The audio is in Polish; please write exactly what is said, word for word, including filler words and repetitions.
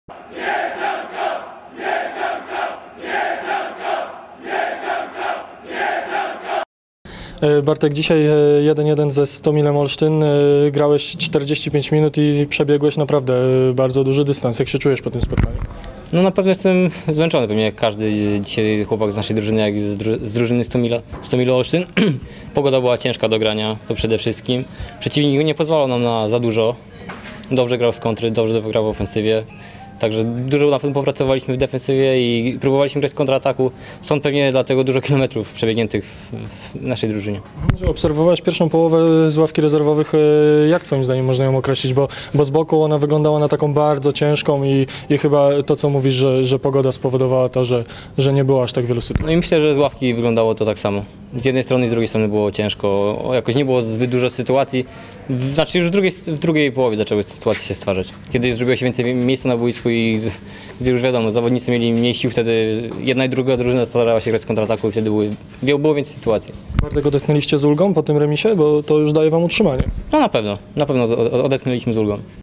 Bartek, dzisiaj jeden jeden ze Stomilem Olsztyn. Grałeś czterdzieści pięć minut i przebiegłeś naprawdę bardzo duży dystans. Jak się czujesz po tym spotkaniu? No na pewno jestem zmęczony, pewnie jak każdy dzisiaj chłopak z naszej drużyny, jak z, dru z drużyny Stomila, Stomilu Olsztyn. Pogoda była ciężka do grania, to przede wszystkim. Przeciwnik nie pozwalał nam na za dużo. Dobrze grał z kontry, dobrze grał w ofensywie. Także dużo na pewno popracowaliśmy w defensywie i próbowaliśmy grać z kontrataku. Są pewnie dlatego dużo kilometrów przebiegniętych w, w naszej drużynie. Obserwowałeś pierwszą połowę z ławki rezerwowych. Jak twoim zdaniem można ją określić? Bo, bo z boku ona wyglądała na taką bardzo ciężką i, i chyba to, co mówisz, że, że pogoda spowodowała to, że, że nie było aż tak wielu sytuacji. No i myślę, że z ławki wyglądało to tak samo. Z jednej strony i z drugiej strony było ciężko. Jakoś nie było zbyt dużo sytuacji. Znaczy już w drugiej, w drugiej połowie zaczęły sytuacje się stwarzać. Kiedy zrobiło się więcej miejsca na boisku i gdy już wiadomo, zawodnicy mieli mniej sił, wtedy jedna i druga drużyna starała się grać z kontrataku i wtedy były, było więcej sytuacji. Bartek, odetchnęliście z ulgą po tym remisie, bo to już daje wam utrzymanie. No na pewno, na pewno odetchnęliśmy z ulgą.